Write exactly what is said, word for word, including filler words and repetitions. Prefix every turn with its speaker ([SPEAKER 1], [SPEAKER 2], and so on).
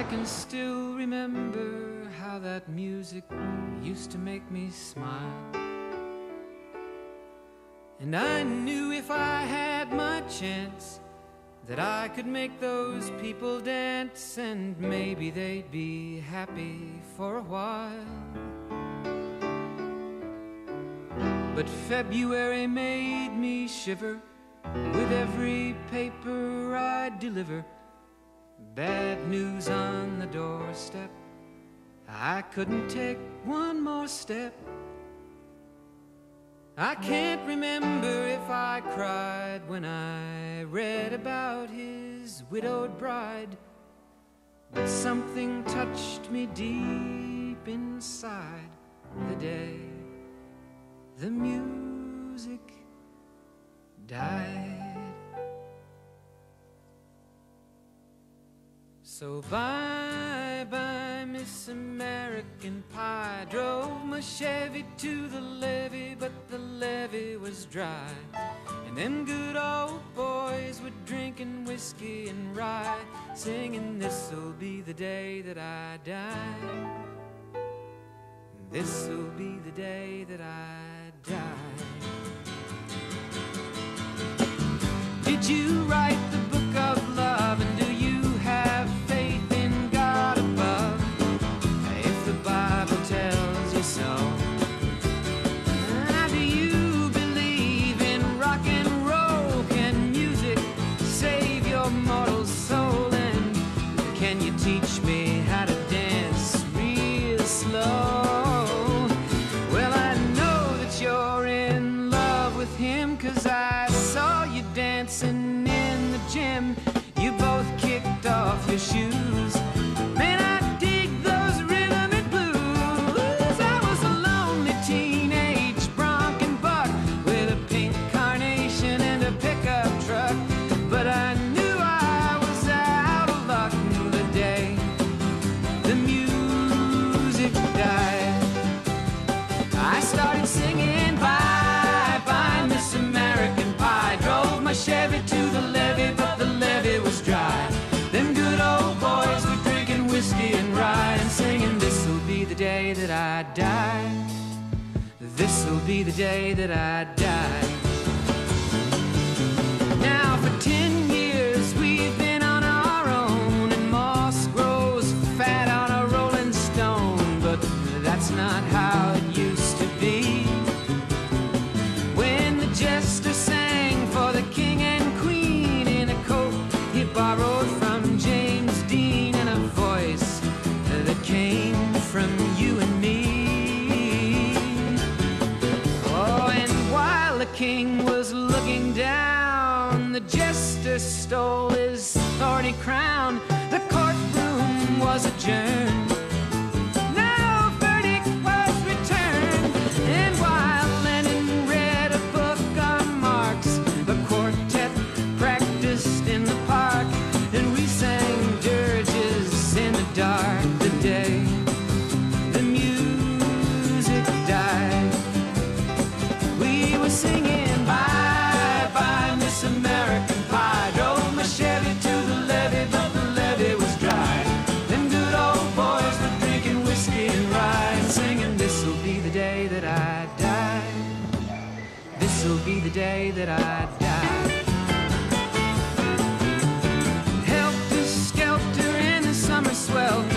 [SPEAKER 1] can still remember how that music used to make me smile. And I knew if I had my chance that I could make those people dance, and maybe they'd be happy for a while. But February made me shiver with every paper I deliver. Bad news on the doorstep, I couldn't take one more step. I can't remember if I cried when I read about his widowed bride, but something touched me deep inside the day the music died. So bye-bye, Miss American Pie. Drove my Chevy to the levee, but the levee was dry. And them good old boys were drinking whiskey and rye, singing, this'll be the day that I die. This'll be the day that I die. Did you write the book of love, and do you have faith in God above? If the Bible tells you so, do you believe in rock and roll? Can music save your mortal soul? And can you teach me how to dance real slow? Well, I know that you're in love with him, 'cause I saw you dancing in the gym. You both kicked off your shoes. Man, I dig those rhythm and blues. I was a lonely teenage bronc and buck with a pink carnation and a pickup truck, but I knew I was out of luck the day the music died. I started singing bye-bye, Miss American Pie. Drove my Chevy to the levee, but the levee was dry. Them good old boys were drinking whiskey and rye, and singing, this'll be the day that I die. This'll be the day that I die. Now for ten years we've been on our own, and moss grows fat on a rolling stone, but that's not how it used to be. When the jester sang for the king and queen in a coat he borrowed from James Dean, and a voice that came from you and me. Oh, and while the king was looking down, the jester stole his thorny crown. The courtroom was adjourned. No verdict was returned. And while Lenin read a book on Marx, the quartet practiced in the park, and we sang dirges in the dark the day the music died. We were singing bye-bye, Miss American Pie. Drove my Chevy to the levee, but the levee was dry. Them good old boys were drinking whiskey and rye, and singing, this'll be the day that I die. This'll be the day that I die. Helter-skelter in the summer swell,